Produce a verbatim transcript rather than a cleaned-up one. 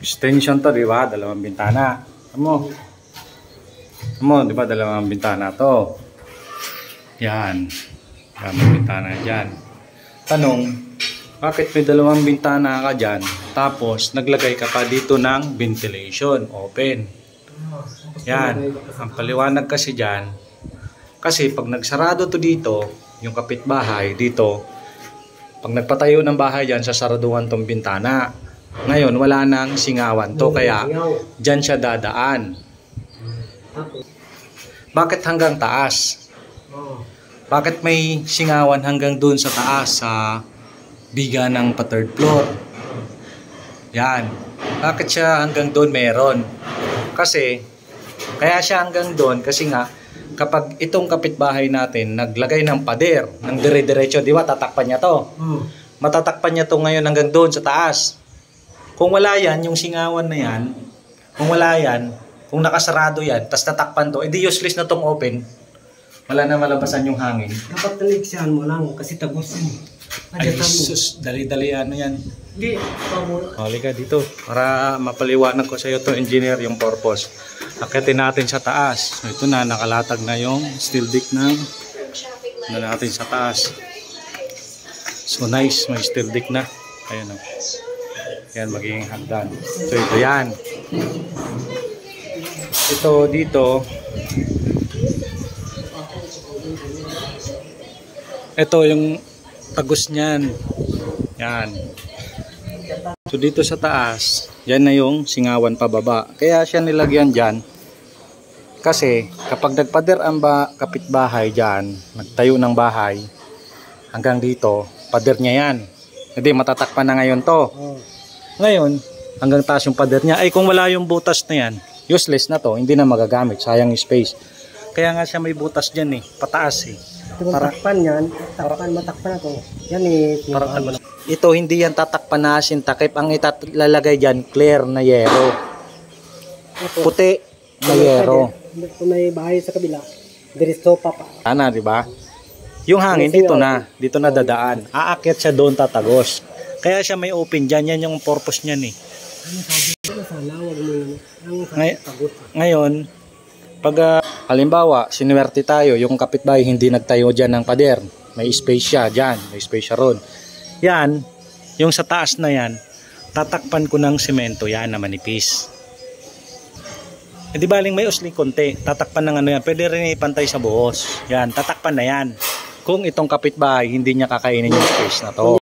Extension to, di ba? Dalawang bintana. Ano? Ano, di ba? Dalawang bintana to. Yan. Dalawang bintana dyan. Tanong, bakit may dalawang bintana ka dyan? Tapos, naglagay ka pa dito ng ventilation. Open. Yan. Ang paliwanag kasi dyan, kasi pag nagsarado to dito, yung kapitbahay dito, pag nagpatayo ng bahay dyan, sasaraduhan tong bintana. Ngayon, wala nang singawan to, kaya dyan siya dadaan. Bakit hanggang taas? Bakit may singawan hanggang dun sa taas, sa biga ng pa-third floor? Yan. Bakit siya hanggang dun meron? Kasi, kaya siya hanggang dun, kasi nga, kapag itong kapitbahay natin naglagay ng pader, ng dire-diretso, di ba, tatakpan niya to. Matatakpan niya to ngayon hanggang dun sa taas. Kung wala yan, yung singawan na yan, kung wala yan, kung nakasarado yan, tas tatakpan to, edi useless na tong open. Wala na malabasan yung hangin. Dapat taligsihan mo lang kasi tagos yun. Ay, sus, dali-dali ano yan. Hindi, hali ka dito para mapaliwanag ko sa iyo to, engineer, yung purpose. Akitin natin sa taas. So, ito na, nakalatag na yung steel deck na na natin sa taas. So nice, may steel deck na. Ayan o. Yan, magiging hagdan. So ito yan. Ito dito. Ito yung tagos niyan. Yan. So dito sa taas, yan na yung singawan pababa. Kaya siya nilagyan dyan. Kasi kapag nagpader ang ba, kapitbahay dyan, nagtayo ng bahay, hanggang dito, pader niya yan. Hindi, matatakpan na ngayon to. Ngayon, hanggang taas yung pader niya. Ay, kung wala yung butas na yan, useless na to, hindi na magagamit, sayang yung space. Kaya nga siya may butas dyan eh, pataas eh. Para, takpan yan, takpan, matakpan na to. Yan eh. Para, ano, ito hindi yan tatakpan na asin takip. Ang ilalagay dyan, clear na yero. Puti na yero. Kung may bahay sa kabila, diretso pa pa. Ana, di ba? Yung hangin dito na, dito na dadaan. Aakyat siya doon, tatagos. Kaya siya may open dyan, yan yung purpose niyan eh. Ngay ngayon, pag uh, halimbawa, sinuwerte tayo, yung kapitbahay hindi nagtayo dyan ng pader, may space siya dyan, may space siya ron. Yan, yung sa taas na yan, tatakpan ko ng semento yan na manipis. E di baling may usli konti, tatakpan ng ano yan, pwede rin ipantay sa buhos. Yan, tatakpan na yan. Kung itong kapitbahay, hindi niya kakainin yung space na to.